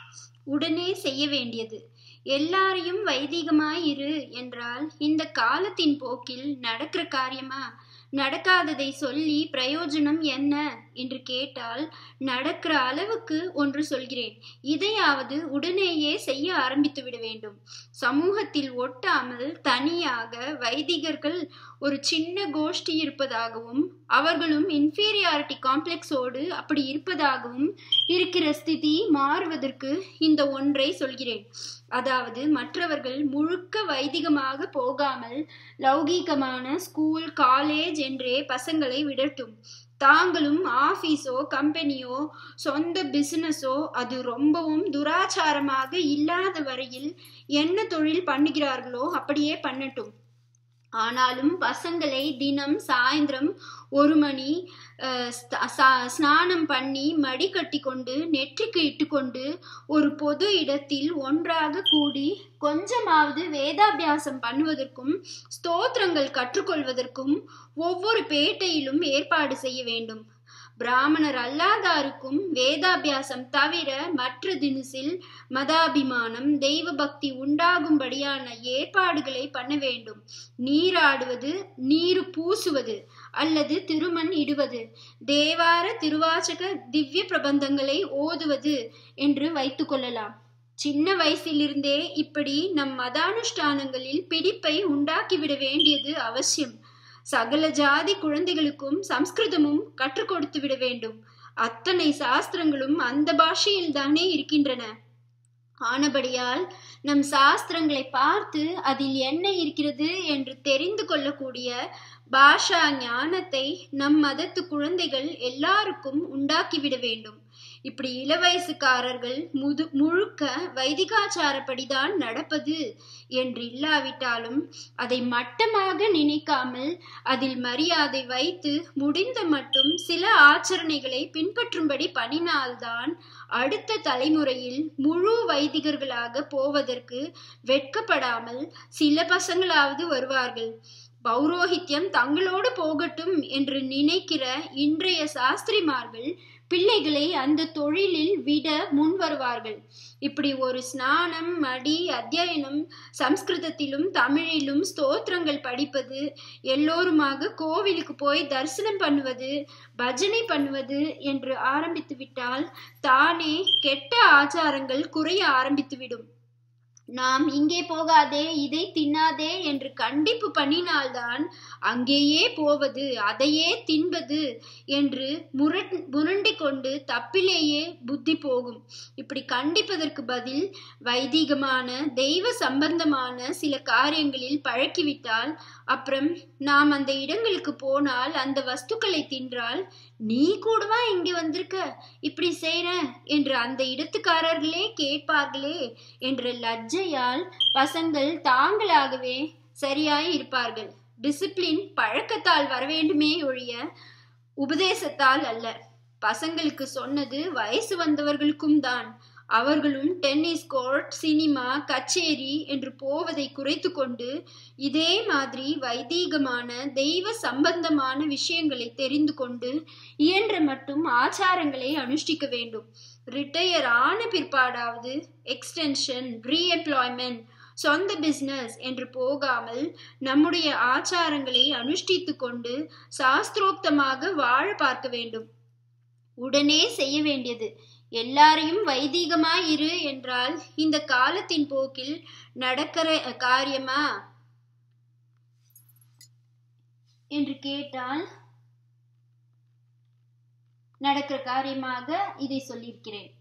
உடனே செய்ய வேண்டியது. எல்லாரையும் வைதிகமாயிரு என்றால் இந்த காலத்தின் போக்கில் நடக்கிற காரியமா? நடக்காததை சொல்லி பிரயோஜனம் என்ன என்று கேட்டால், நடக்கிற அளவுக்கு ஒன்று சொல்கிறேன். இதையாவது உடனேயே செய்ய ஆரம்பித்து விட வேண்டும். சமூகத்தில் ஒட்டாமல் தனியாக வைதிகர்கள் ஒரு சின்ன கோஷ்டி இருப்பதாகவும், அவர்களும் இன்ஃபீரியாரிட்டி காம்ப்ளெக்ஸோடு அப்படி இருப்பதாகவும் இருக்கிற ஸ்திதி மாறுவதற்கு இந்த ஒன்றை சொல்கிறேன். அதாவது மற்றவர்கள் முழுக்க வைதிகமாக போகாமல் லௌகீகமான ஸ்கூல் காலேஜ் என்றே பசங்களை விடட்டும். தாங்களும் ஆபீஸோ கம்பெனியோ சொந்த பிசினஸோ அது ரொம்பவும் துராச்சாரமாக இல்லாத வரையில் என்ன தொழில் பண்ணுகிறார்களோ அப்படியே பண்ணட்டும். ஆனாலும் பசங்களை தினம் சாயந்தரம் 1 மணி ஸ்நானம் பண்ணி மடி கட்டி கொண்டு நெற்றிக்கு இட்டுக்கொண்டு ஒரு பொது இடத்தில் ஒன்றாக கூடி கொஞ்சமாவது வேதாபியாசம் பண்ணுவதற்கும் ஸ்தோத்திரங்கள் கற்றுக்கொள்வதற்கும் ஒவ்வொரு பேட்டையிலும் ஏற்பாடு செய்ய வேண்டும். பிராமணர் அல்லாதாருக்கும் வேதாபியாசம் தவிர மற்ற தினசில் மதாபிமானம் தெய்வ பக்தி உண்டாகும்படியான ஏற்பாடுகளை பண்ண வேண்டும். நீராடுவது, நீரு பூசுவது அல்லது திருமண் இடுவது, தேவார திருவாசக திவ்ய பிரபந்தங்களை ஓதுவது என்று வைத்துக் கொள்ளலாம். சின்ன வயசிலிருந்தே இப்படி நம் மதானுஷ்டானங்களில் பிடிப்பை உண்டாக்கிவிட வேண்டியது அவசியம். சகல ஜாதி குழந்தைகளுக்கும் சம்ஸ்கிருதமும் கற்றுக் கொடுத்து விட வேண்டும். அத்தனை சாஸ்திரங்களும் அந்த பாஷையில் தானே இருக்கின்றன. ஆனபடியால் நம் சாஸ்திரங்களை பார்த்து அதில் என்ன இருக்கிறது என்று தெரிந்து கொள்ளக்கூடிய பாஷா ஞானத்தை நம் மதத்து குழந்தைகள் எல்லாருக்கும் உண்டாக்கிவிட வேண்டும். இப்படி இளவயசுக்காரர்கள் முழுக்க வைதிகாச்சாரப்படிதான் நடப்பது என்று இல்லாவிட்டாலும் அதை மட்டமாக நினைக்காமல் அதில் மரியாதை வைத்து முடிந்த மட்டும் சில ஆச்சரணைகளை பின்பற்றும்படி பண்ணினால்தான் அடுத்த தலைமுறையில் முழு வைதிகர்களாக போவதற்கு வெட்கப்படாமல் சில பசங்களாவது வருவார்கள். பௌரோஹித்யம் தங்களோடு போகட்டும் என்று நினைக்கிற இன்றைய சாஸ்திரிமார்கள் பிள்ளைகளை அந்த தொழிலில் விட முன் வருவார்கள். இப்படி ஒரு ஸ்நானம், மடி, அத்தியனம், சம்ஸ்கிருதத்திலும் தமிழிலும் ஸ்தோத்திரங்கள் படிப்பது, எல்லோருமாக கோவிலுக்கு போய் தரிசனம் பண்ணுவது, பஜனை பண்ணுவது என்று ஆரம்பித்து விட்டால் தானே கெட்ட ஆச்சாரங்கள் குறைய ஆரம்பித்துவிடும். நாம் இங்கே போகாதே, இதை தின்னாதே என்று கண்டிப்பு பண்ணினால்தான் அங்கேயே போவது, அதையே தின்பது என்று முரண்டி கொண்டு தப்பிலேயே புத்தி போகும். இப்படி கண்டிப்பதற்கு பதில் வைதிகமான தெய்வ சம்பந்தமான சில காரியங்களில் பழக்கிவிட்டால் அப்புறம் நாம் அந்த இடங்களுக்கு போனால் அந்த வஸ்துக்களை தின்றால், நீ கூடவா இங்கே வந்திருக்க, இப்படி செய்ற என்று அந்த இடத்துக்காரர்களே கேட்பார்களே என்ற லஜ்ஜையால் பசங்கள் தாங்களாகவே சரியாய் இருப்பார்கள். டிசிப்ளின் பழக்கத்தால் வரவேண்டுமே ஒழிய உபதேசத்தால் அல்ல. பசங்களுக்கு சொன்னது வயசு வந்தவர்களுக்கும் தான். அவர்களும் டென்னிஸ் கோர்ட், சினிமா, கச்சேரி என்று போவதை குறைத்து கொண்டு இதே மாதிரி வைதீகமான தெய்வ சம்பந்தமான விஷயங்களை தெரிந்து கொண்டு இயன்ற மட்டும் ஆச்சாரங்களை அனுஷ்டிக்க வேண்டும். ரிட்டையர் ஆன பிற்பாடாவது எக்ஸ்டென்ஷன், ரீஎம்ப்ளாய்மெண்ட், சொந்த பிசினஸ் என்று போகாமல் நம்முடைய ஆச்சாரங்களை அனுஷ்டித்து கொண்டு சாஸ்திரோக்தமாக வாழ பார்க்க வேண்டும். உடனே செய்ய வேண்டியது. எல்லாரையும் வைதிகமாயிரு என்றால் இந்த காலத்தின் போக்கில் நடக்கிற காரியமா என்று கேட்டால் நடக்கிற காரியமாக இதை சொல்லியிருக்கிறேன்.